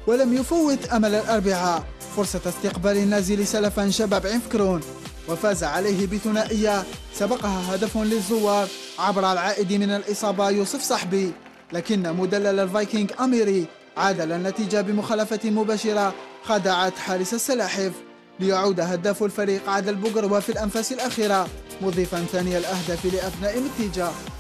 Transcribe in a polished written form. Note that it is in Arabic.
ولم يفوت أمل الأربعاء فرصة استقبال النازل سلفا شباب عنفكرون، وفاز عليه بثنائية سبقها هدف للزوار عبر العائد من الإصابة يوسف صحبي، لكن مدلل الفايكنج أميري عادل النتيجة بمخالفة مباشرة خدعت حارس السلاحف، ليعود هداف الفريق عادل بوقروة في الأنفاس الأخيرة مضيفا ثاني الأهداف لأثناء النتيجة.